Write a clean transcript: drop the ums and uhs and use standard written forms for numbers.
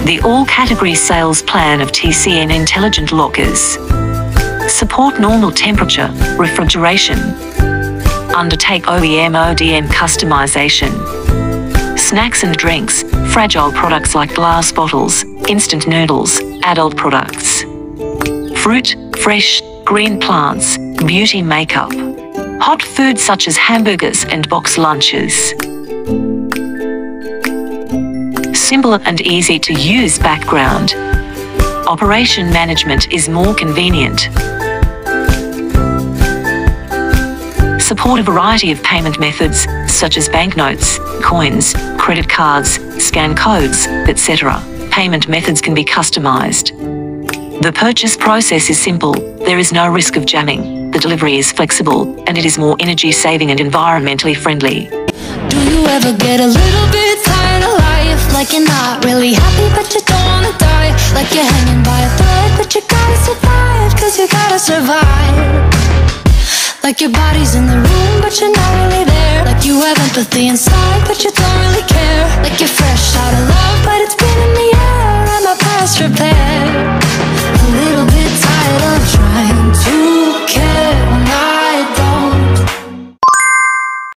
The all-category sales plan of TCN intelligent lockers. Support normal temperature, refrigeration. Undertake OEM ODM customization. Snacks and drinks, fragile products like glass bottles, instant noodles, adult products. Fruit, fresh, green plants, beauty makeup. Hot food such as hamburgers and box lunches. Simple and easy to use background. Operation management is more convenient. Support a variety of payment methods, such as banknotes, coins, credit cards, scan codes, etc. Payment methods can be customized. The purchase process is simple, there is no risk of jamming, the delivery is flexible, and it is more energy-saving and environmentally friendly. Do you ever get a little bit tired of life? Like you're not really happy but you don't wanna die. Like you're hanging by a thread but you gotta survive, cause you gotta survive. Like your body's in the room but you're not really there. Like you have empathy inside but you don't